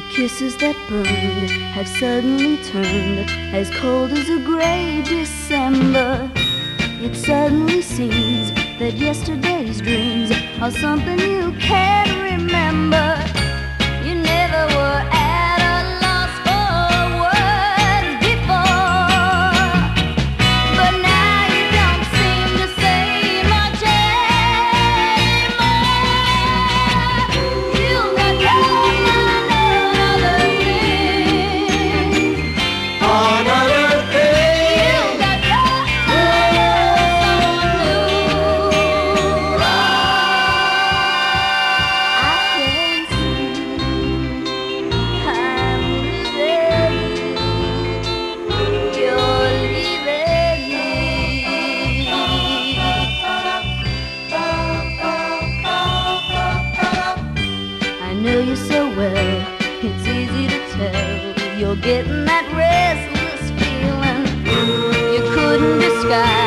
The kisses that burned have suddenly turned as cold as a gray December. It suddenly seems that yesterday's dreams are something you can't remember. You never were at a loss for words before, but now you don't seem to say much anymore. You got caught on other things. You got caught I know you so well, it's easy to tell. You're getting that restless feeling you couldn't disguise.